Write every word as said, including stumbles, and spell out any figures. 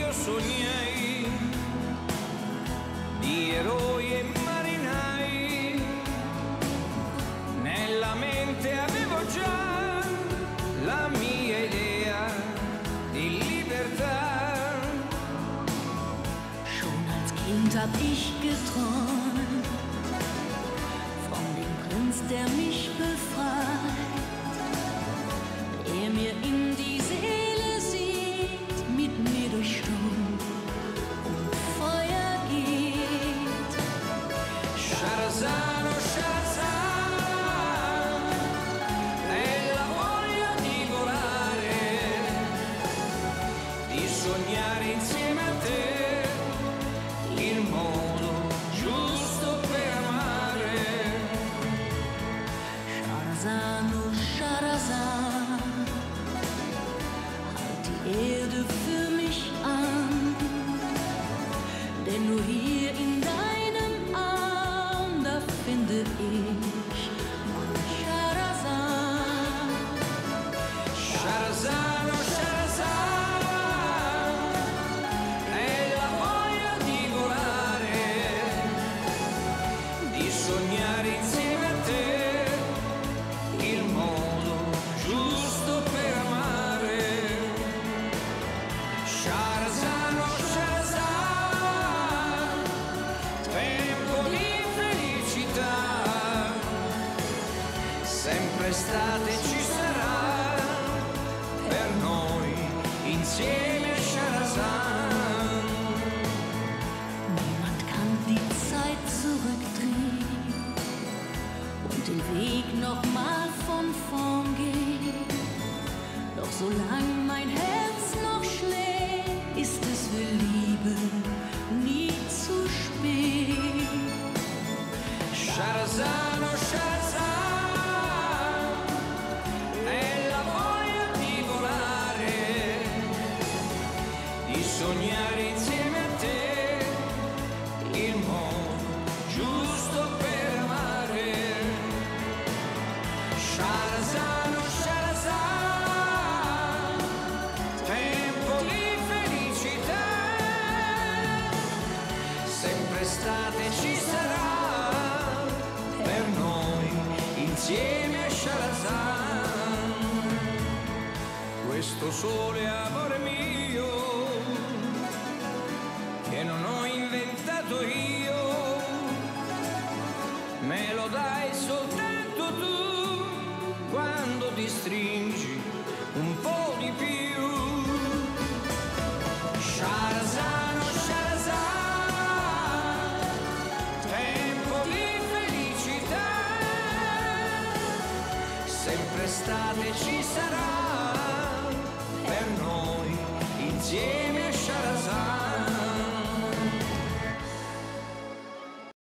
io sognai di eroi e marinai, nella mente avevo già la mia idea di libertà. Schon als Kind hab ich geträumt von dem Prinz, der mich befreit, der mir in die Seele sieht, mit mir durch Sturm und Feuer geht. Shahrazad, oh Shahrazad, è la voglia di volare, di sognare insieme a te il modo giusto per amare. Shahrazad, oh Shahrazad, halt die Erde für mich an, denn nur hier in deinem Arm, da finde ich mein Shahrazad. Shahrazad, oh Shahrazad, è la voglia di volare, di sognare insieme a te il modo giusto per amare. Shahrazad, oh Shahrazad, tempo di felicità, sempre estate ci sarà per noi insieme a Shahrazad. Niemand kann die Zeit zurückdrehen und den Weg noch mal von vorn gehen. Doch solange mein Herz noch schlägt, ist es für Liebe nie zu spät. Shahrazad, oh Shahrazad, è la voglia di volare, di sognare insieme a te il modo giusto per amare. Shahrazad, oh Shahrazad, tempo di felicità, sempre estate ci sarà per noi insieme a Shahrazad. Questo sole, amore mio, che non ho inventato io, me lo dai soltanto tu quando ti stringo